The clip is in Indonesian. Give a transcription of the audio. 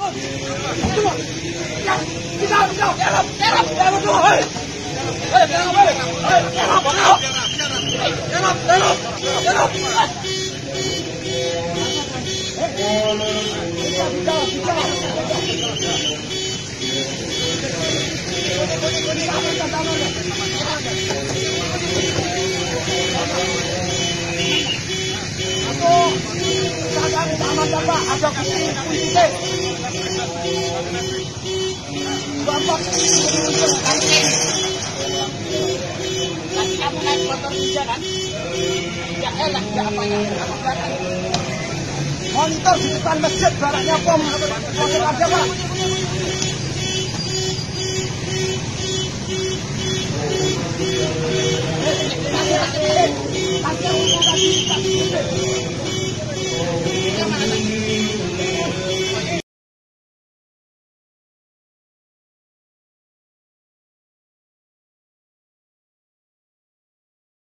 Ada kunci. Bapak nanti kamu naik motor bisa kan? Ya elah, ya apa ya? Motor di depan masjid, barangnya pom aja Pak. Nanti